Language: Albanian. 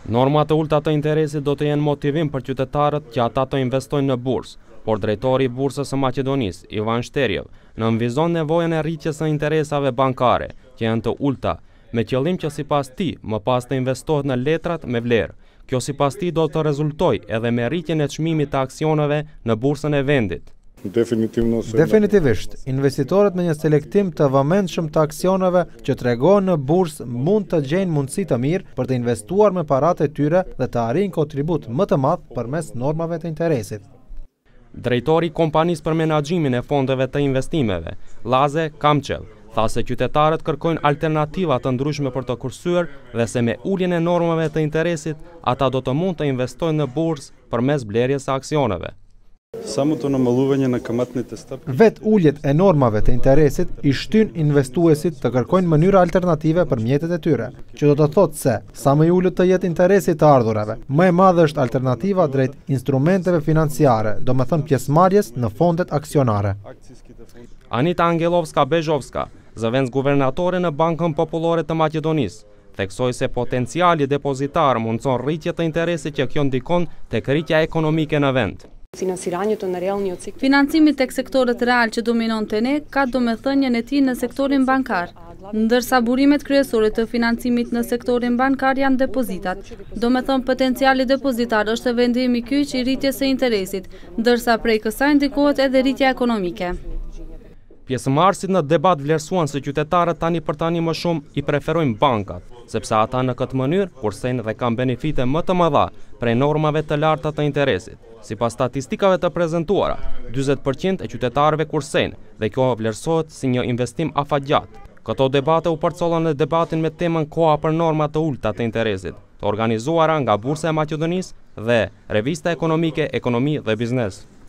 Norma të ulta të interesit do të jenë motivim për qytetarët që ata të investojnë në bursë, por drejtori i Bursës së Maqedonisë, Ivan Shterjev, nënvizon nevojën e rritjes së interesave bankare, që janë të ulta, me qëllim që sipas tij më pas të investohet në letrat me vlerë. Kjo sipas tij do të rezultojë edhe me rritjen e çmimit të aksioneve në bursën e vendit. Definitivisht, investitorët me një selektim të vëmendshëm të aksioneve që tregojnë në bursë mund të gjejnë mundësi të mirë për të investuar me paratë e tyre dhe të arrijnë kontribut më të madh përmes normave të interesit. Drejtori i Kompanisë për Menaxhimin e Fondeve të Investimeve, Laze Kamçell, tha se qytetarët kërkojnë alternativa të ndryshme për të kursyer dhe se me uljen e normave të interesit, ata do të mund të investojnë në bursë përmes blerjes së aksioneve. Vet uljet e normave të interesit i shtyn investuesit të kërkojnë mënyra alternative për mjetet e tyre, që do të thotë se sa më i ulët të jetë interesi të ardhurave, më e madhe është alternativa drejt instrumenteve financiare, domethënë pjesëmarrjes në fondet aksionare. Anita Angelovska-Bezhovska, zëvendës guvernatore në Bankën Popullore të Maqedonisë, theksoi se potenciali depozitar mundson rritje të interesit që kjo ndikon tek rritja ekonomike në vend. Financimi tek sektorët real që dominon të ne ka domethënien e tij në sektorin bankar, ndërsa burimet kryesore të financimit në sektorin bankar janë depozitat. Domethënë potenciali depozitar është vendimi i kyç i rritjes së interesit, ndërsa prej kësaj ndikohet edhe rritja ekonomike. Pjesëmarrësit në debat vlerësuan se qytetarët tani për tani më shumë i preferojnë bankat, sepse ata në këtë mënyrë kursejnë dhe kanë benefite më të mëdha prej normave të larta të interesit. Sipas statistikave të prezantuara, 40% e qytetarëve kursejnë dhe kjo vlerësohet si një investim afatgjatë. Këto debate u përcollën në debatin me temën koha për norma të ulta të interesit, të organizuara nga Bursa e Maqedonisë dhe Revista Ekonomike, Ekonomi dhe Biznes.